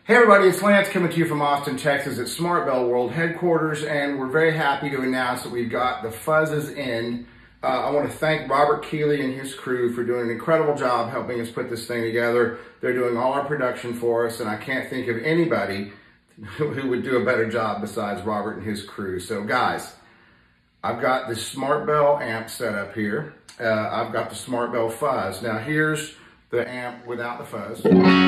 Hey everybody, it's Lance coming to you from Austin, Texas at Smart Belle World headquarters, and we're very happy to announce that we've got the fuzzes in. I want to thank Robert Keeley and his crew for doing an incredible job helping us put this thing together. They're doing all our production for us, and I can't think of anybody who would do a better job besides Robert and his crew. So guys, I've got the Smart Belle amp set up here. I've got the Smart Belle Fuzz. Now here's the amp without the fuzz.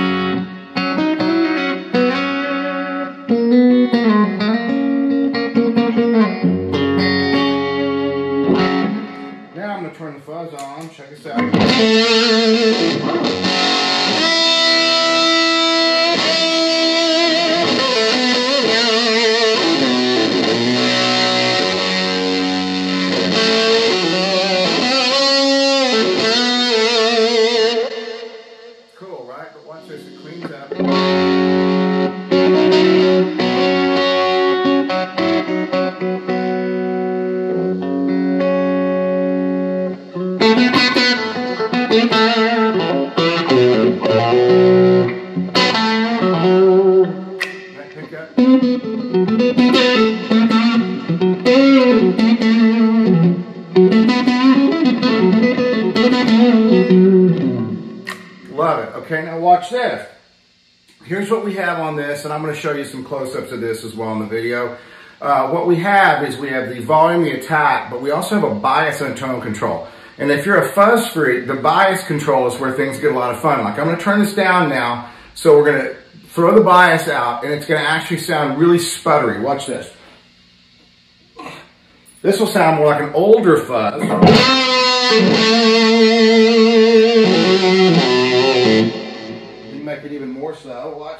Now I'm going to turn the fuzz on. Check this out. Cool, right? But watch this. It cleans up. Love it. Okay, now watch this. Here's what we have on this, and I'm going to show you some close-ups of this as well in the video. What we have is we have the volume, the attack, but we also have a bias and a tone control. And if you're a fuzz freak, the bias control is where things get a lot of fun. Like I'm going to turn this down now, so we're going to throw the bias out, and it's going to actually sound really sputtery. Watch this. This will sound more like an older fuzz. You make it even more so. Watch.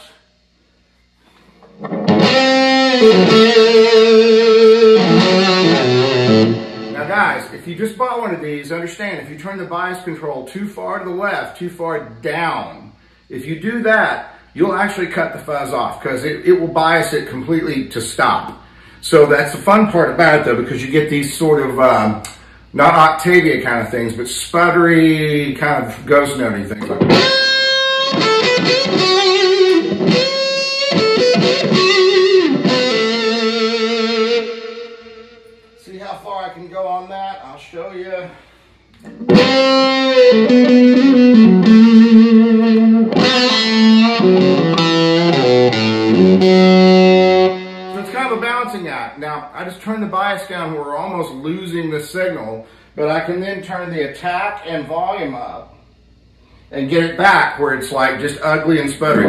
Now guys, if you just bought one of these, understand if you turn the bias control too far to the left, too far down, if you do that, you'll actually cut the fuzz off because it will bias it completely to stop. So that's the fun part about it though, because you get these sort of, not Octavia kind of things, but sputtery, kind of ghost notey things like that. See how far I can go on that? I'll show you. A balancing act. Now, I just turn the bias down where we're almost losing the signal, but I can then turn the attack and volume up and get it back where it's like just ugly and sputtery.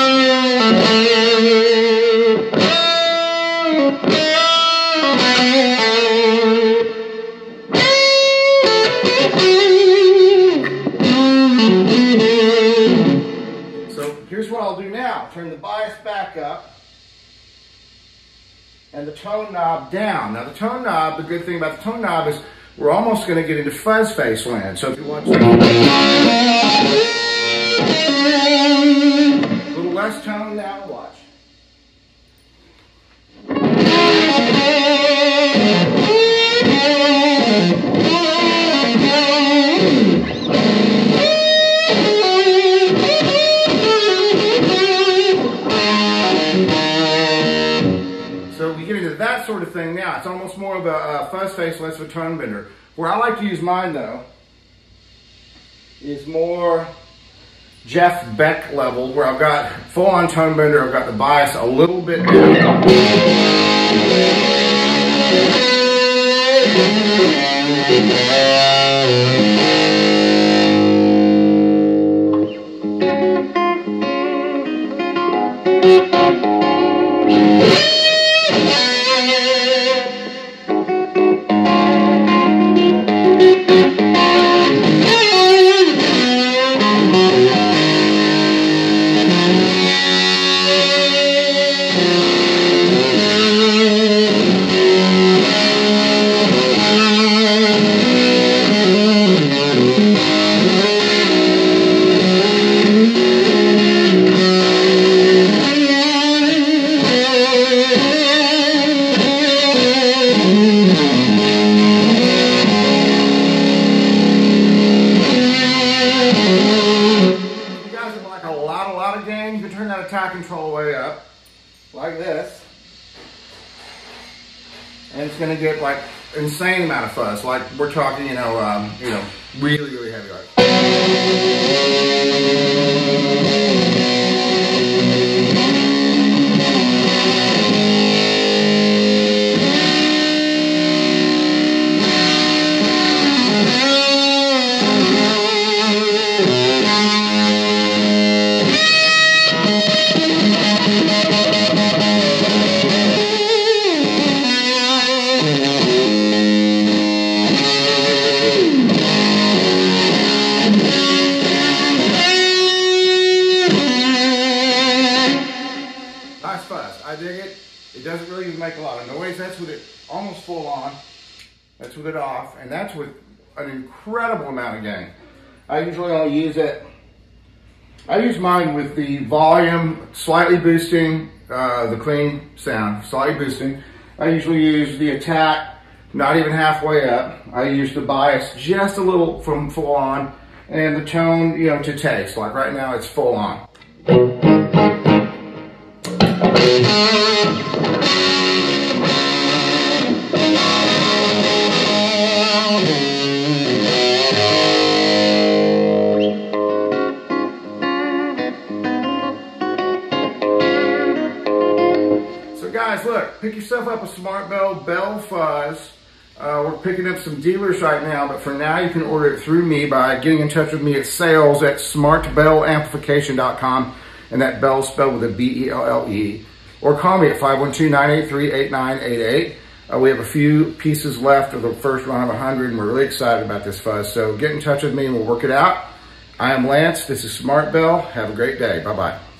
So here's what I'll do now. Turn the bias back up and the tone knob down. Now the tone knob, the good thing about the tone knob is we're almost going to get into fuzz face land. So if you watch that, a little less tone now, watch. We get into that sort of thing now. It's almost more of a fuzz face, less of a tone bender. Where I like to use mine though is more Jeff Beck level, where I've got full on tone bender, I've got the bias a little bit down. a lot of gain, you can turn that attack control way up, like this. And it's gonna get like insane amount of fuzz. Like we're talking, really heavy. Like. Nice fuzz. I dig it. It doesn't really even make a lot of noise. That's with it almost full on. That's with it off. And that's with an incredible amount of gain. I usually only use it. I use mine with the volume slightly boosting the clean sound, slightly boosting. I usually use the attack not even halfway up. I use the bias just a little from full on, and the tone, to taste. Like right now, it's full on. So guys, look, pick yourself up a Smart Belle Fuzz. We're picking up some dealers right now, but for now you can order it through me by getting in touch with me at sales@smartbelleamplification.com, and that Belle spelled with a B-E-L-L-E, or call me at 512-983-8988. We have a few pieces left of the first run of 100, and we're really excited about this fuzz. So get in touch with me and we'll work it out. I am Lance. This is Smart Belle. Have a great day. Bye-bye.